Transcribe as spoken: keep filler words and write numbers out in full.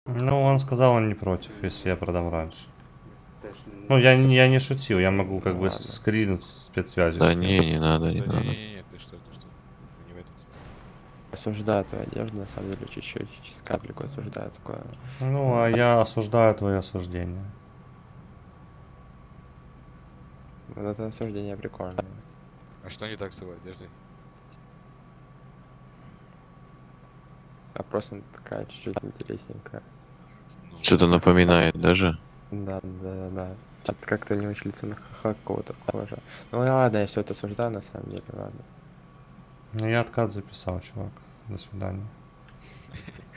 Ну, он сказал, он не против, если я продам раньше. Ну, я, не- я не шутил, я могу как Ну, бы ладно. скрин спецсвязи Да скинуть. не, не надо, не Да надо. не-не-не, ты что, ты что? Это не в этом смысле. Осуждаю твою одежду, на самом деле, чуть-чуть, с капельку осуждаю такое. Ну, А, а я осуждаю твои осуждения. Вот это осуждение прикольное. А что не так с его одеждой? А просто такая чуть-чуть интересненькая. Ну, Что-то напоминает даже. Да, да, да, да. Что-то как-то не очень лицо на ха какого-то похоже. Ну ладно, я все это осуждаю, на самом деле, ладно. Ну, я откат записал, чувак. До свидания.